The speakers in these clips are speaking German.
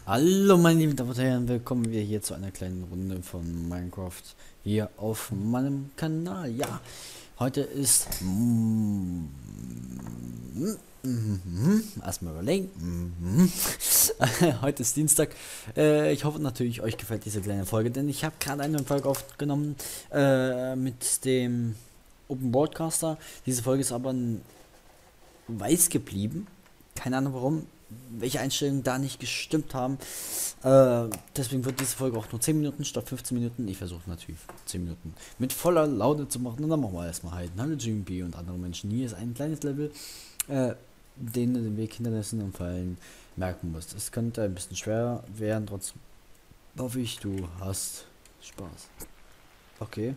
Hallo meine lieben Damen und Herren, willkommen wir hier zu einer kleinen Runde von Minecraft hier auf meinem Kanal. Ja, heute ist erstmal überlegen. Heute ist Dienstag. Ich hoffe natürlich, euch gefällt diese kleine Folge, denn ich habe gerade eine Folge aufgenommen mit dem Open Broadcaster. Diese Folge ist aber weiß geblieben. Keine Ahnung warum, welche Einstellungen da nicht gestimmt haben. Deswegen wird diese Folge auch nur 10 Minuten statt 15 Minuten. Ich versuche natürlich 10 Minuten mit voller Laune zu machen. Und dann machen wir erstmal halt. Hallo GMP und andere Menschen. Hier ist ein kleines Level, denen du den Weg Hindernissen und Fallen merken musst. Es könnte ein bisschen schwer werden, trotzdem hoffe ich, du hast Spaß. Okay.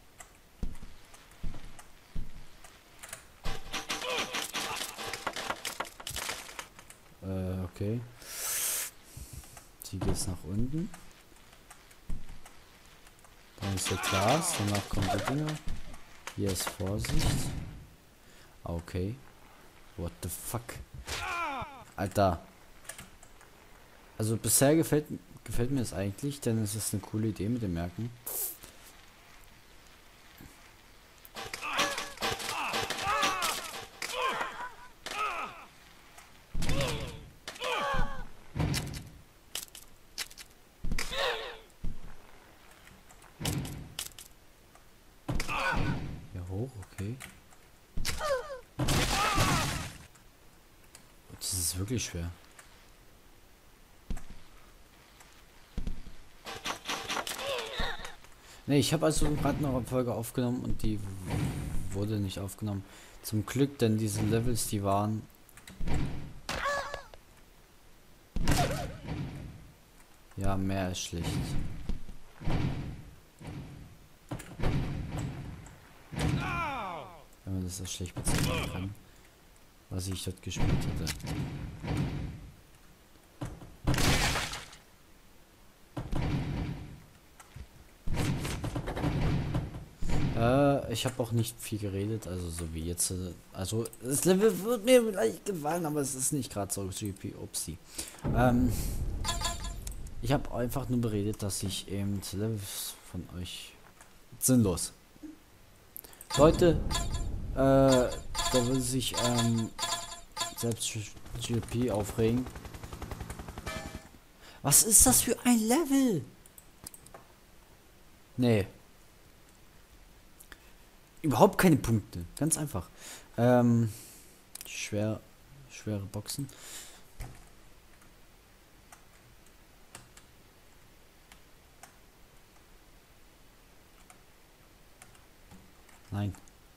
Okay. Die geht nach unten. Dann ist der Glas, danach kommt die Dinger. Hier ist Vorsicht. Okay. What the fuck? Alter. Also bisher gefällt mir das eigentlich, denn es ist eine coole Idee mit dem Merken. Hier hoch, okay. Das ist wirklich schwer. Ne, ich habe also gerade noch eine Folge aufgenommen und die wurde nicht aufgenommen. Zum Glück, denn diese Levels, die waren... Ja, mehr als schlecht. Wenn man das so schlecht bezeichnen kann, was ich dort gespielt hatte. Ich habe auch nicht viel geredet, also so wie jetzt. Also das Level wird mir vielleicht gefallen, aber es ist nicht gerade so GP. Upsi. Ich habe einfach nur beredet, dass ich eben Levels von euch sinnlos. Leute, da will sich selbst GP aufregen. Was ist das für ein Level? Nee. Überhaupt keine Punkte. Ganz einfach. Schwere Boxen. Nein.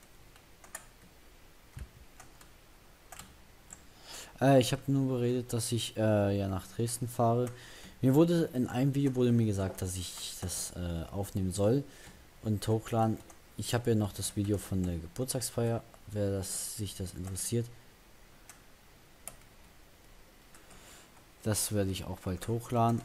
Ich habe nur beredet, dass ich ja nach Dresden fahre. Mir wurde in einem Video mir gesagt, dass ich das aufnehmen soll und hochladen. Ich habe ja noch das Video von der Geburtstagsfeier, wer sich das interessiert. Das werde ich auch bald hochladen.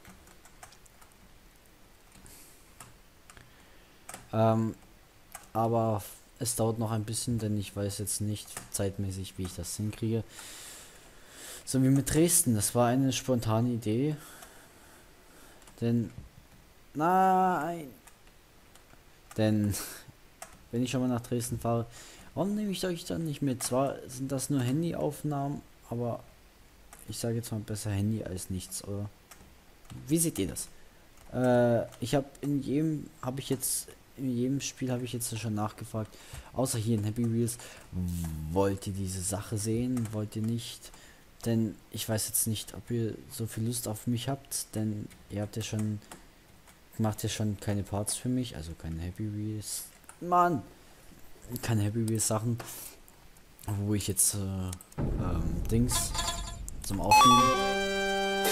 Aber es dauert noch ein bisschen, denn ich weiß jetzt nicht zeitmäßig, wie ich das hinkriege. So wie mit Dresden, das war eine spontane Idee. Denn, nein, denn wenn ich schon mal nach Dresden fahre, warum nehme ich euch dann nicht mit? Zwar sind das nur Handyaufnahmen, aber ich sage jetzt mal besser Handy als nichts, oder? Wie seht ihr das? Ich habe in jedem Spiel habe ich jetzt schon nachgefragt, außer hier in Happy Wheels, wollt ihr diese Sache sehen, wollt ihr nicht? Denn ich weiß jetzt nicht, ob ihr so viel Lust auf mich habt, denn ihr habt ja schon, macht ja schon keine Parts für mich, also keine Happy Wheels. Mann! Keine Happy Wheels Sachen, wo ich jetzt Dings zum Aufnehmen.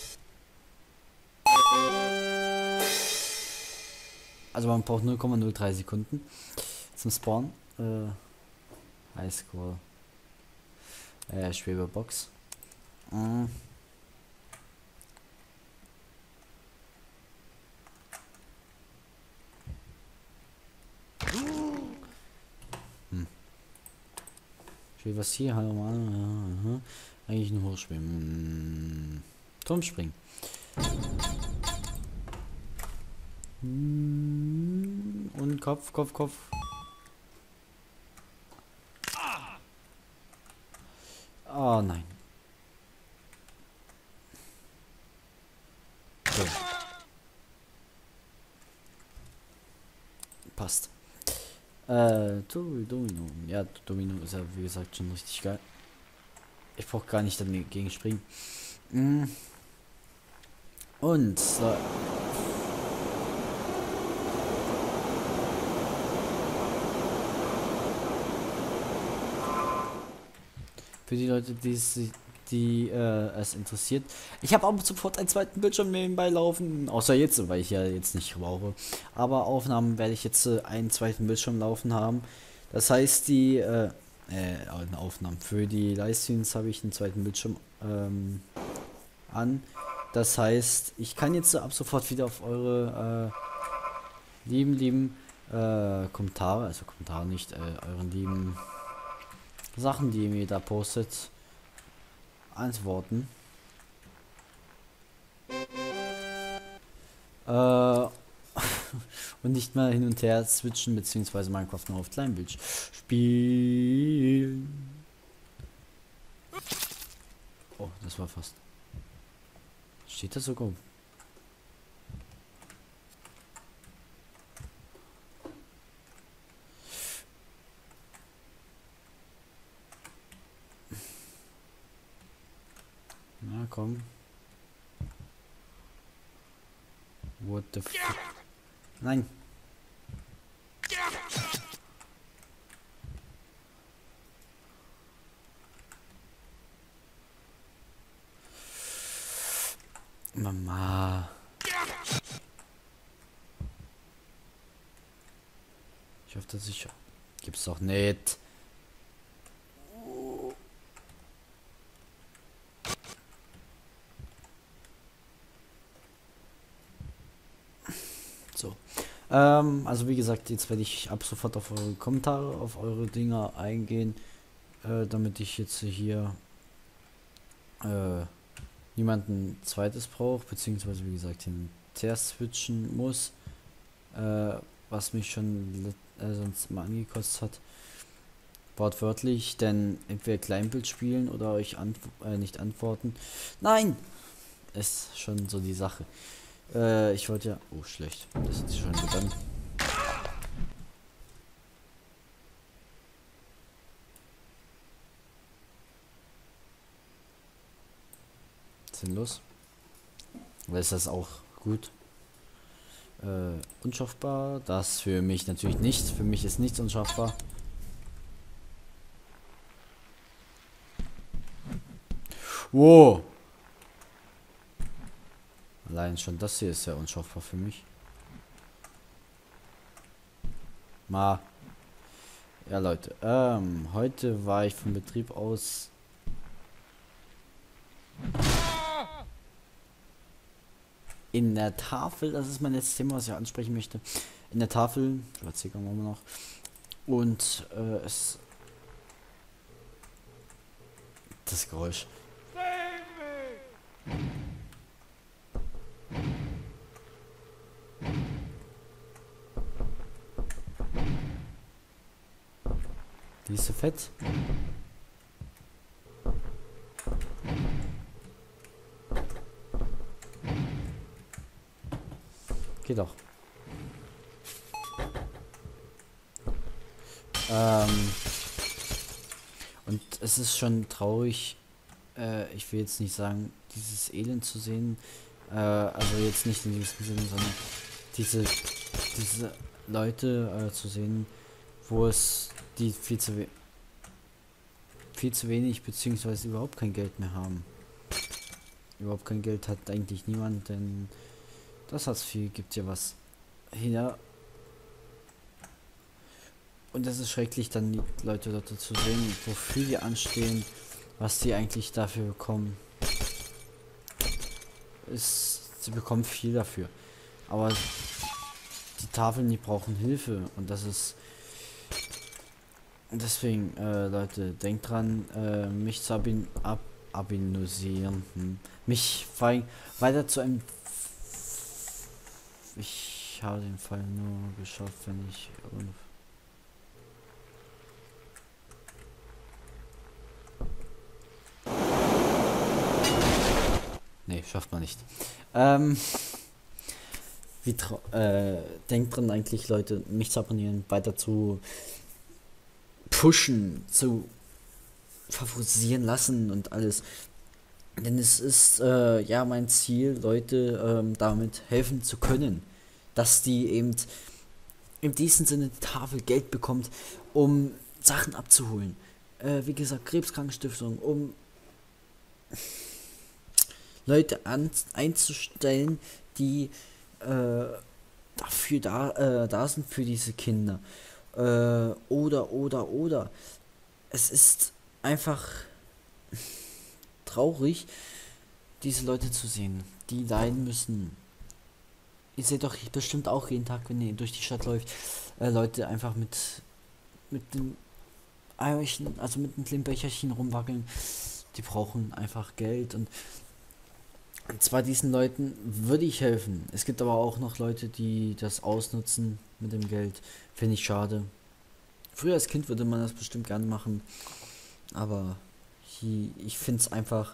Also man braucht 0,03 Sekunden zum Spawn. Highscore. Schwebebox. Hm. Ich will was hier, hallo Mann. Eigentlich nur hochschwimmen. Turmspringen. Und Kopf, Kopf, Kopf. Oh nein. So. Passt. Domino. Ja, Domino ist ja wie gesagt schon richtig geil. Ich brauche gar nicht dagegen springen. Und für die Leute, die es interessiert. Ich habe auch sofort einen zweiten Bildschirm nebenbei laufen, außer jetzt, weil ich ja jetzt nicht brauche. Aber Aufnahmen werde ich jetzt einen zweiten Bildschirm laufen haben. Das heißt, die Aufnahmen für die Livestreams habe ich einen zweiten Bildschirm an. Das heißt, ich kann jetzt ab sofort wieder auf eure lieben Kommentare, also Kommentare nicht, euren lieben Sachen, die ihr mir da postet, antworten. Und nicht mal hin und her switchen, beziehungsweise Minecraft nur auf Kleinbildschirm spielen. Oh, das war fast. Steht das sogar? Na komm. What the f... Nein. Mama. Ich hoffe, dass ich... Gibt's doch nicht. So. Also wie gesagt, jetzt werde ich ab sofort auf eure Kommentare, auf eure Dinger eingehen, damit ich jetzt hier niemanden zweites brauche, beziehungsweise wie gesagt hin und her switchen muss, was mich schon sonst mal angekostet hat. Wortwörtlich, denn entweder Kleinbild spielen oder euch nicht antworten. Nein! Ist schon so die Sache. Ich wollte ja... Oh, schlecht. Das ist schon gut an. Sinnlos. Aber ist das auch gut? Unschaffbar? Das für mich natürlich nicht. Für mich ist nichts unschaffbar. Wow! Allein schon das hier ist ja unschaffbar für mich. Ja Leute, heute war ich vom Betrieb aus in der Tafel, das ist mein letztes Thema, was ich ansprechen möchte. In der Tafel, Spaziergang machen wir noch. Und das Geräusch. Die ist so fett. Geht doch. Und es ist schon traurig, ich will jetzt nicht sagen, dieses Elend zu sehen, also jetzt nicht in diesem Sinne, sondern diese Leute zu sehen, wo es die viel zu wenig beziehungsweise überhaupt kein Geld mehr haben. Überhaupt kein Geld hat eigentlich niemand, denn das Hartz IV gibt ja was her. Und es ist schrecklich, dann die Leute dort zu sehen, wofür die anstehen, was die eigentlich dafür bekommen. Sie bekommen viel dafür. Aber die Tafeln, die brauchen Hilfe. Und das ist... Deswegen, Leute, denkt dran, mich zu abinosieren. Mich weiter zu einem... Ich habe den Fall nur geschafft, wenn ich... Nee, schafft man nicht. Denkt dran eigentlich, Leute, mich zu abonnieren, weiter zu pushen, zu favorisieren lassen und alles. Denn es ist ja mein Ziel, Leute damit helfen zu können, dass die eben in diesem Sinne die Tafel Geld bekommt, um Sachen abzuholen. Wie gesagt, Krebskrankenstiftung, um Leute einzustellen, die dafür da sind für diese Kinder. Oder. Es ist einfach traurig, diese Leute zu sehen, die leiden müssen. Ihr seht doch bestimmt auch jeden Tag, wenn ihr durch die Stadt läuft, Leute einfach mit dem Eimerchen, also mit einem kleinen Becherchen rumwackeln. Die brauchen einfach Geld und zwar diesen Leuten würde ich helfen. Es gibt aber auch noch Leute, die das ausnutzen mit dem Geld. Finde ich schade. Früher als Kind würde man das bestimmt gerne machen, aber ich finde es einfach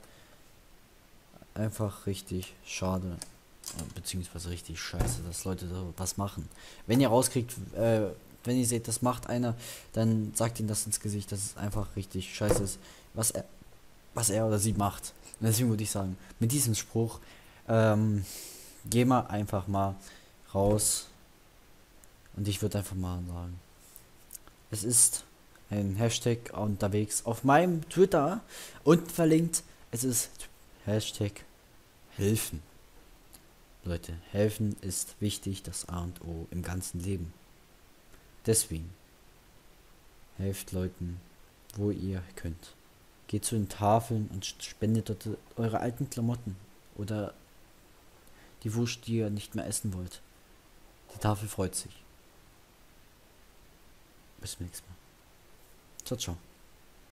richtig schade, beziehungsweise richtig scheiße, dass Leute da was machen. Wenn ihr rauskriegt, wenn ihr seht, das macht einer, dann sagt ihm das ins Gesicht, dass es einfach richtig scheiße ist, was er oder sie macht. Und deswegen würde ich sagen, mit diesem Spruch, geh mal einfach mal raus und ich würde einfach mal sagen, es ist ein Hashtag unterwegs auf meinem Twitter und verlinkt, es ist Hashtag helfen. Leute, helfen ist wichtig, das A und O im ganzen Leben. Deswegen, helft Leuten, wo ihr könnt. Geht zu den Tafeln und spendet dort eure alten Klamotten oder die Wurst, die ihr nicht mehr essen wollt. Die Tafel freut sich. Bis zum nächsten Mal. Ciao, ciao.